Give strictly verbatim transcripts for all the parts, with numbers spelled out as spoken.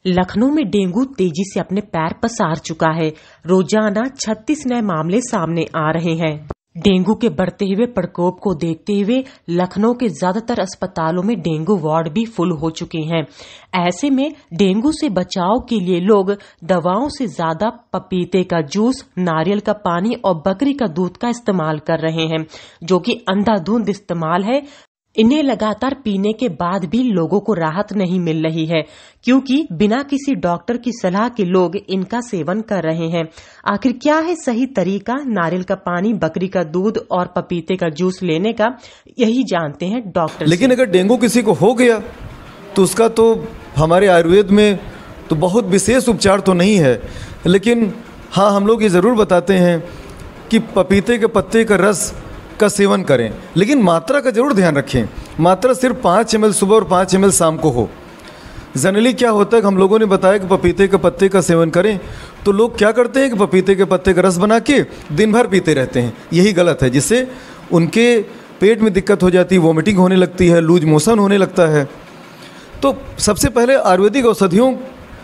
लखनऊ में डेंगू तेजी से अपने पैर पसार चुका है। रोजाना छत्तीस नए मामले सामने आ रहे हैं। डेंगू के बढ़ते हुए प्रकोप को देखते हुए लखनऊ के ज्यादातर अस्पतालों में डेंगू वार्ड भी फुल हो चुके हैं। ऐसे में डेंगू से बचाव के लिए लोग दवाओं से ज्यादा पपीते का जूस, नारियल का पानी और बकरी का दूध का इस्तेमाल कर रहे हैं, जो कि अंधाधुंध इस्तेमाल है। इन्हें लगातार पीने के बाद भी लोगों को राहत नहीं मिल रही है, क्योंकि बिना किसी डॉक्टर की सलाह के लोग इनका सेवन कर रहे हैं। आखिर क्या है सही तरीका नारियल का पानी, बकरी का दूध और पपीते का जूस लेने का, यही जानते हैं डॉक्टर। लेकिन अगर डेंगू किसी को हो गया तो उसका तो हमारे आयुर्वेद में तो बहुत विशेष उपचार तो नहीं है, लेकिन हाँ हम लोग ये ज़रूर बताते हैं कि पपीते के पत्ते का रस का सेवन करें, लेकिन मात्रा का जरूर ध्यान रखें। मात्रा सिर्फ पाँच एम एल सुबह और पाँच एम एल शाम को हो। जनरली क्या होता है कि हम लोगों ने बताया कि पपीते के पत्ते का सेवन करें, तो लोग क्या करते हैं कि पपीते के पत्ते का रस बना के दिन भर पीते रहते हैं। यही गलत है, जिससे उनके पेट में दिक्कत हो जाती है, वॉमिटिंग होने लगती है, लूज मोशन होने लगता है। तो सबसे पहले आयुर्वेदिक औषधियों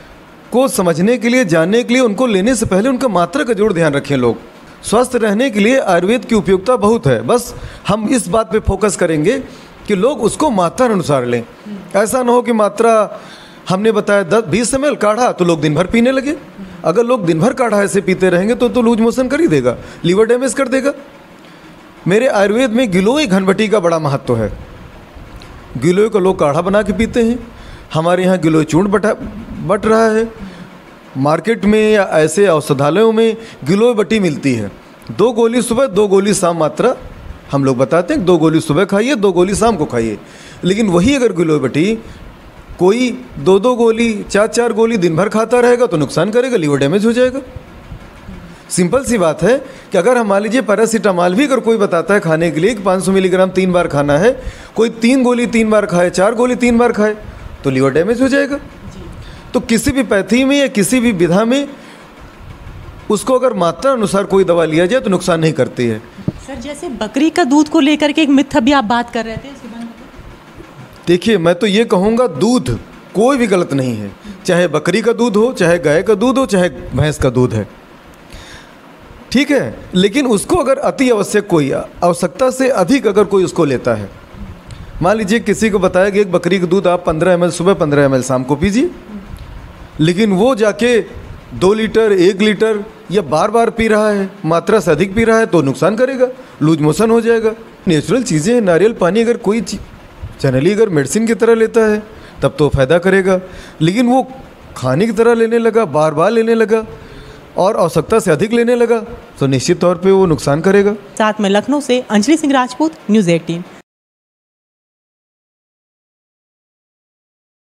को समझने के लिए, जानने के लिए, उनको लेने से पहले उनका मात्रा का जरूर ध्यान रखें। लोग स्वस्थ रहने के लिए आयुर्वेद की उपयोगिता बहुत है, बस हम इस बात पे फोकस करेंगे कि लोग उसको मात्रा अनुसार लें। ऐसा ना हो कि मात्रा हमने बताया दस बीस एम एल काढ़ा तो लोग दिन भर पीने लगे। अगर लोग दिन भर काढ़ा ऐसे पीते रहेंगे तो तो लूज मोशन कर ही देगा, लीवर डैमेज कर देगा। मेरे आयुर्वेद में गिलोय घनबटी का बड़ा महत्व है। गिलोय का लोग काढ़ा बना के पीते हैं। हमारे यहाँ गिलोय चूर्ण बटा बट रहा है। मार्केट में या ऐसे औषधालयों में गिलोय बटी मिलती है। दो गोली सुबह, दो गोली शाम मात्रा हम लोग बताते हैं। दो गोली सुबह खाइए, दो गोली शाम को खाइए। लेकिन वही अगर गिलोय बटी कोई दो दो गोली, चार चार गोली दिन भर खाता रहेगा तो नुकसान करेगा, लीवर डैमेज हो जाएगा। सिंपल सी बात है कि अगर हम मान लीजिए पैरासीटामॉल भी अगर कोई बताता है खाने के लिए कि पाँच सौ मिलीग्राम तीन बार खाना है, कोई तीन गोली तीन बार खाए, चार गोली तीन बार खाए, तो लीवर डैमेज हो जाएगा। तो किसी भी पैथी में या किसी भी विधा में उसको अगर मात्रा अनुसार कोई दवा लिया जाए तो नुकसान नहीं करती है। सर, जैसे बकरी का दूध को लेकर के एक मिथ अभी आप बात कर रहे थे। देखिए, मैं तो ये कहूँगा दूध कोई भी गलत नहीं है, चाहे बकरी का दूध हो, चाहे गाय का दूध हो, चाहे भैंस का दूध है, ठीक है। लेकिन उसको अगर अति आवश्यक, कोई आवश्यकता से अधिक अगर कोई उसको लेता है, मान लीजिए किसी को बताया कि एक बकरी का दूध आप पंद्रह एम एल सुबह, पंद्रह एम एल शाम को पीजिए, लेकिन वो जाके दो लीटर, एक लीटर या बार बार पी रहा है, मात्रा से अधिक पी रहा है, तो नुकसान करेगा, लूज मोशन हो जाएगा। नेचुरल चीज़ें हैं। नारियल पानी अगर कोई जनरली अगर मेडिसिन की तरह लेता है तब तो फ़ायदा करेगा, लेकिन वो खाने की तरह लेने लगा, बार बार लेने लगा और आवश्यकता से अधिक लेने लगा, तो निश्चित तौर पर वो नुकसान करेगा। साथ में लखनऊ से अंजलि सिंह राजपूत, न्यूज़ एटीन।